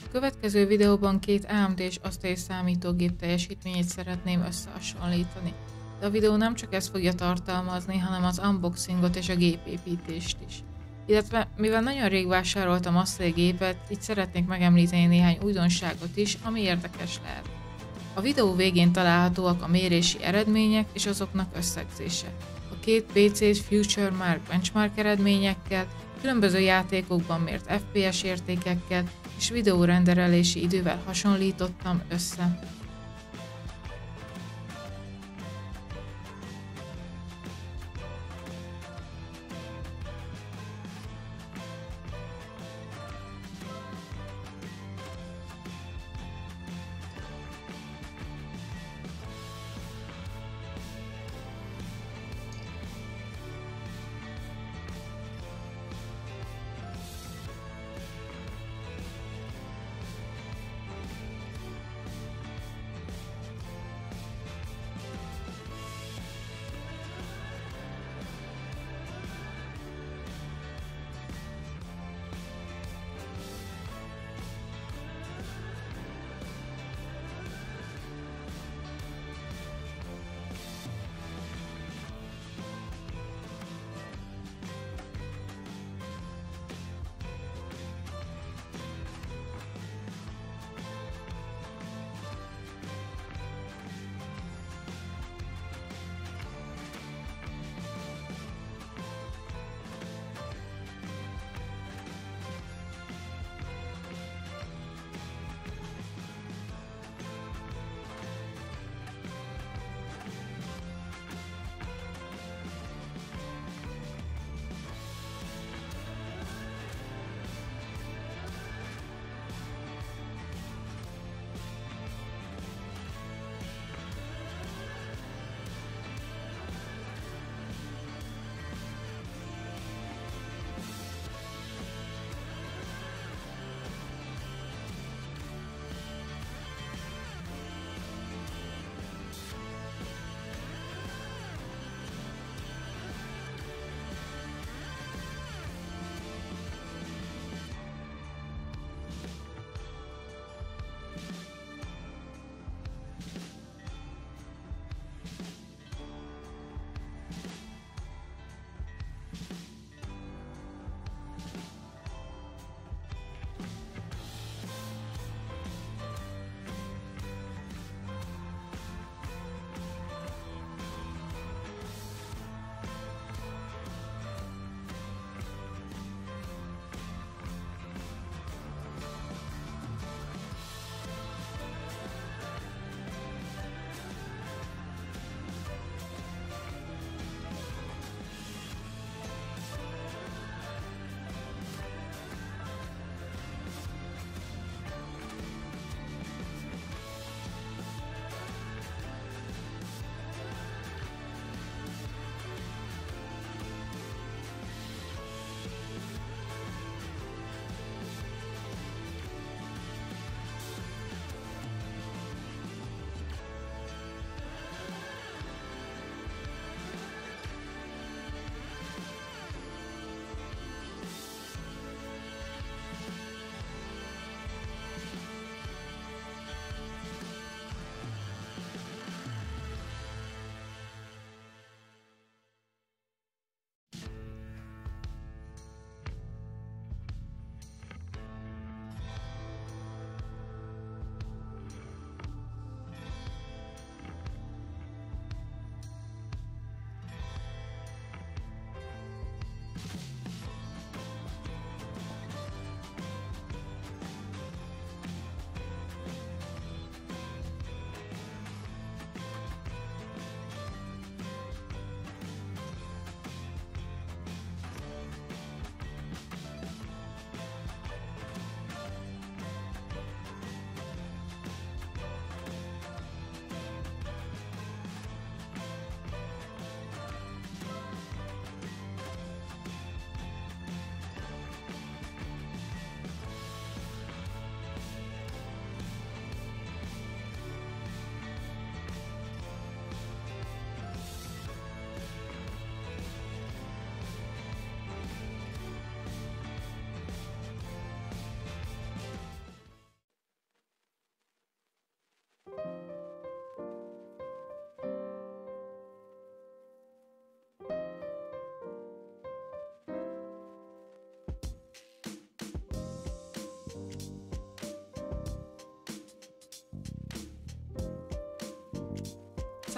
következő videóban két AMD-s asztali számítógép teljesítményét szeretném összehasonlítani. De a videó nem csak ezt fogja tartalmazni, hanem az unboxingot és a gépépítést is. Illetve mivel nagyon rég vásároltam asztali gépet, így szeretnék megemlíteni néhány újdonságot is, ami érdekes lehet. A videó végén találhatóak a mérési eredmények és azoknak összegzése. A két PC-t Future Mark benchmark eredményekkel, különböző játékokban mért FPS értékekkel és videórenderelési idővel hasonlítottam össze.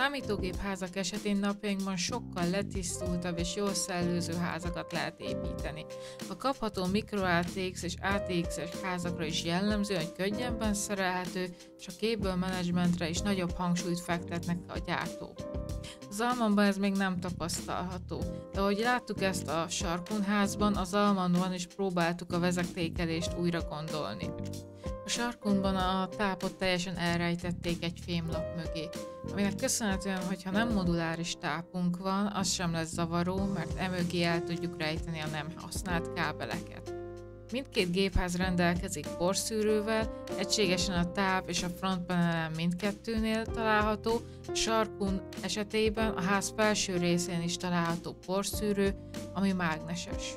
Számítógép házak esetén napjainkban sokkal letisztultabb és jól szellőző házakat lehet építeni. A kapható microATX és ATX-es házakra is jellemző, hogy könnyebben szerelhető, és a cable managementre is nagyobb hangsúlyt fektetnek a gyártók. Az Almanban ez még nem tapasztalható, de ahogy láttuk ezt a Sarkunházban, az Almanban is próbáltuk a vezetékelést újra gondolni. A Sarkunban a tápot teljesen elrejtették egy fémlap mögé, aminek köszönhetően, hogyha nem moduláris tápunk van, az sem lesz zavaró, mert emögé el tudjuk rejteni a nem használt kábeleket. Mindkét gépház rendelkezik porszűrővel, egységesen a táp és a frontpanelen mindkettőnél található, a Sarkun esetében a ház felső részén is található porszűrő, ami mágneses.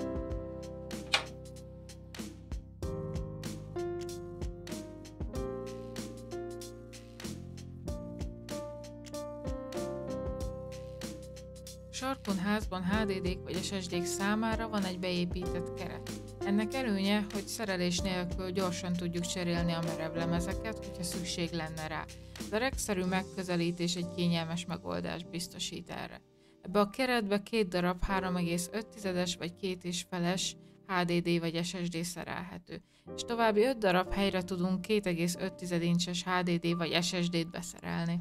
Sarkun házban HDD-k vagy SSD-k számára van egy beépített keret. Ennek előnye, hogy szerelés nélkül gyorsan tudjuk cserélni a merevlemezeket, hogyha szükség lenne rá. De a regszerű megközelítés egy kényelmes megoldást biztosít erre. Ebbe a keretbe 2 darab 3,5-es vagy 2,5-es HDD vagy SSD szerelhető, és további 5 darab helyre tudunk 2,5 incses HDD vagy SSD-t beszerelni.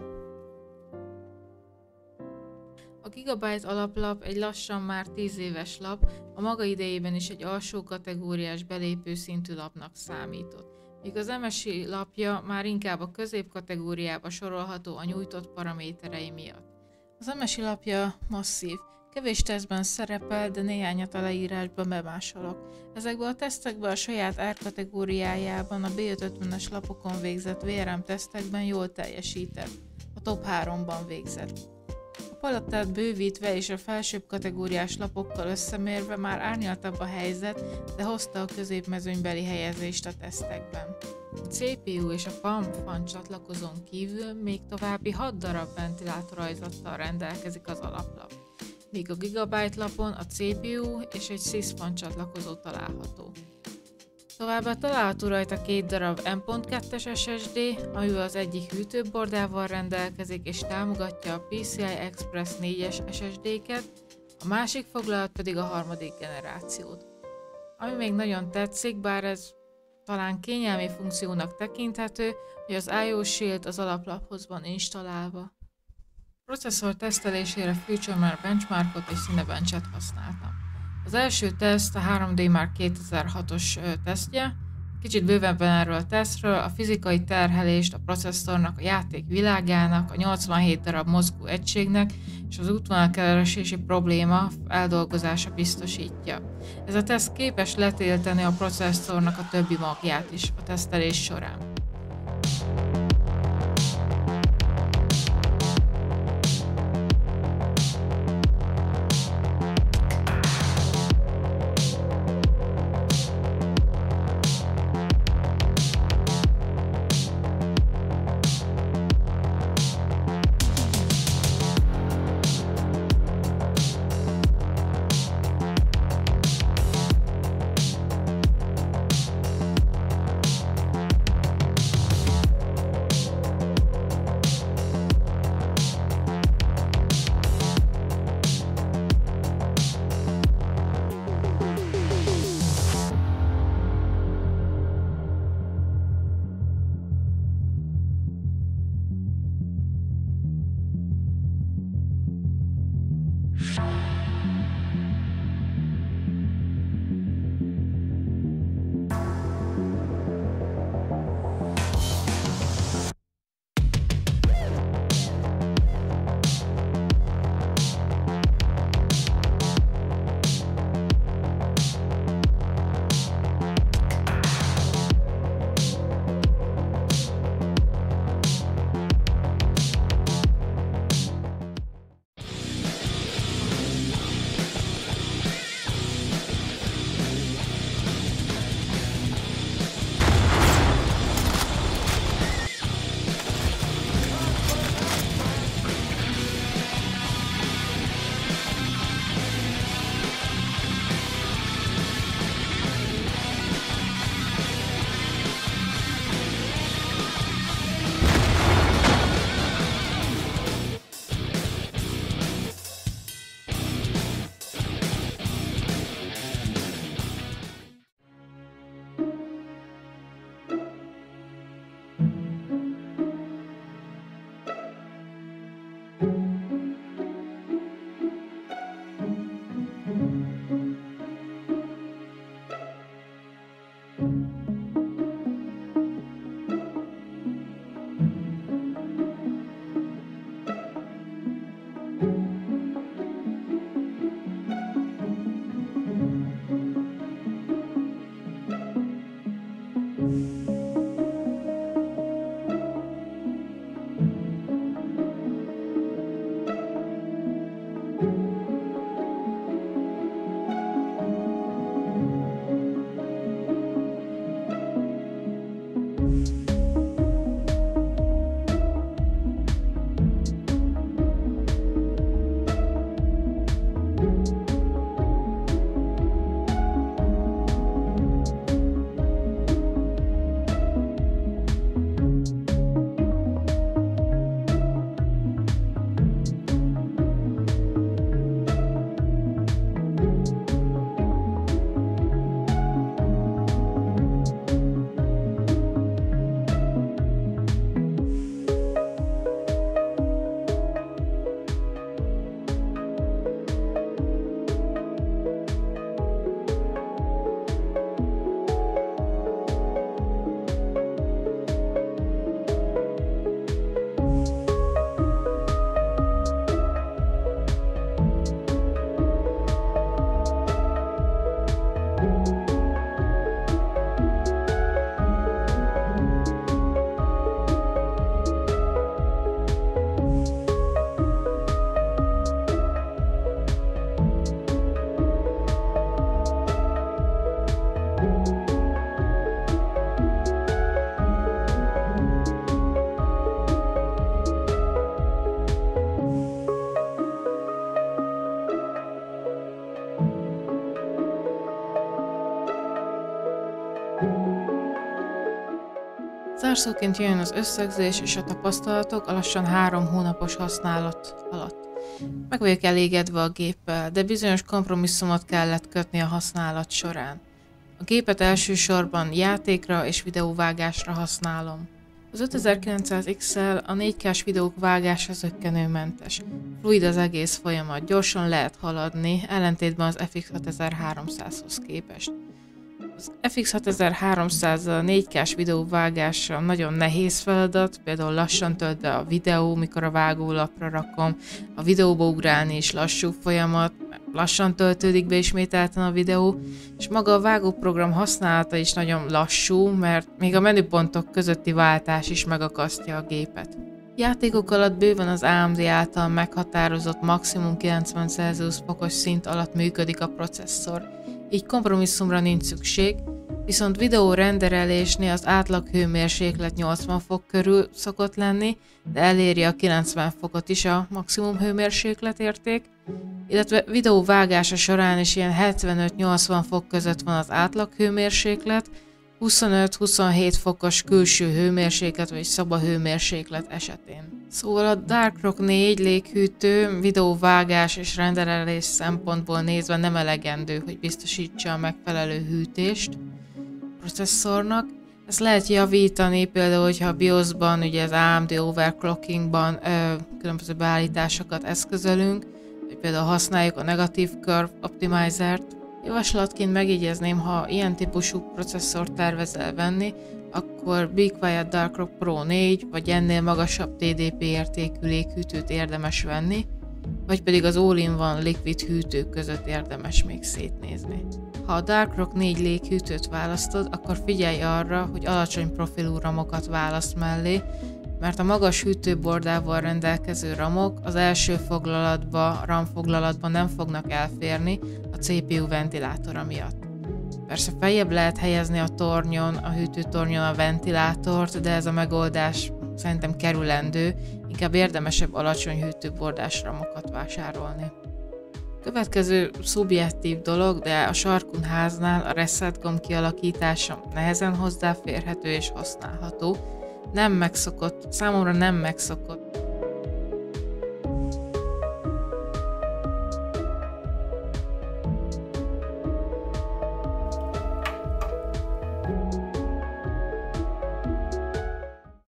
A Gigabyte alaplap egy lassan már 10 éves lap, a maga idejében is egy alsó kategóriás belépő szintű lapnak számított, míg az MSI lapja már inkább a középkategóriába sorolható a nyújtott paraméterei miatt. Az MSI lapja masszív, kevés tesztben szerepel, de néhányat a leírásban bemásolok. Ezekben a tesztekben a saját árkategóriájában a B550-es lapokon végzett VRM tesztekben jól teljesített, a top 3-ban végzett. A palettát bővítve és a felsőbb kategóriás lapokkal összemérve már árnyaltabb a helyzet, de hozta a középmezőnybeli helyezést a tesztekben. A CPU és a PAM fan csatlakozón kívül még további 6 darab ventilátorajzattal rendelkezik az alaplap, míg a Gigabyte lapon a CPU és egy SysFan csatlakozó található. Továbbá található rajta 2 darab M.2-es SSD, amivel az egyik hűtőbordával rendelkezik és támogatja a PCI Express 4-es SSD-ket, a másik foglalat pedig a harmadik generációt. Ami még nagyon tetszik, bár ez talán kényelmi funkciónak tekinthető, hogy az IO Shield az alaplaphoz van installálva. A processzor tesztelésére FutureMark benchmarkot és Cinebench-et használtam. Az első teszt a 3D Mark 2006-os tesztje. Kicsit bővebben erről a tesztről, a fizikai terhelést a processzornak, a játék világának, a 87 darab mozgó egységnek és az útvonalkeresési probléma eldolgozása biztosítja. Ez a teszt képes letiltani a processzornak a többi magját is a tesztelés során. Zárszóként jön az összegzés és a tapasztalatok a lassan 3 hónapos használat alatt. Meg vagyok elégedve a géppel, de bizonyos kompromisszumot kellett kötni a használat során. A gépet elsősorban játékra és videóvágásra használom. Az 5900 XL a 4K-s videók vágása zökkenőmentes. Fluid az egész folyamat, gyorsan lehet haladni, ellentétben az FX6300-hoz képest. Az FX6300 a 4K-s videóvágása nagyon nehéz feladat, például lassan tölt be a videó, mikor a vágólapra rakom, a videóba ugrálni is lassú folyamat, lassan töltődik be ismételten a videó, és maga a vágóprogram használata is nagyon lassú, mert még a menüpontok közötti váltás is megakasztja a gépet. Játékok alatt bőven az AMD által meghatározott maximum 90 Celsius fokos szint alatt működik a processzor, így kompromisszumra nincs szükség, viszont videó renderelésnél az átlag hőmérséklet 80 fok körül szokott lenni, de eléri a 90 fokot is a maximum hőmérséklet érték, illetve videó vágása során is ilyen 75-80 fok között van az átlag hőmérséklet, 25-27 fokos külső hőmérséklet vagy szoba hőmérséklet esetén. Szóval a Dark Rock 4 léghűtő videóvágás és renderelés szempontból nézve nem elegendő, hogy biztosítsa a megfelelő hűtést a processzornak. Ezt lehet javítani, például, hogyha a BIOS-ban, ugye az AMD overclockingban különböző beállításokat eszközölünk, vagy például használjuk a Negative Curve Optimizert. Javaslatként megjegyezném, ha ilyen típusú processzort tervezel venni, akkor Be Quiet Dark Rock Pro 4 vagy ennél magasabb TDP értékű léghűtőt érdemes venni, vagy pedig az All-in-One Liquid hűtők között érdemes még szétnézni. Ha a Dark Rock 4 léghűtőt választod, akkor figyelj arra, hogy alacsony profilú ramokat választ mellé, mert a magas hűtőbordával rendelkező ramok az első RAM foglalatba nem fognak elférni a CPU ventilátora miatt. Persze feljebb lehet helyezni a hűtőtornyon a ventilátort, de ez a megoldás szerintem kerülendő, inkább érdemesebb alacsony hűtőbordás ramokat vásárolni. Következő szubjektív dolog, de a sarkunháznál a reset gomb kialakítása nehezen hozzáférhető és használható. Számomra nem megszokott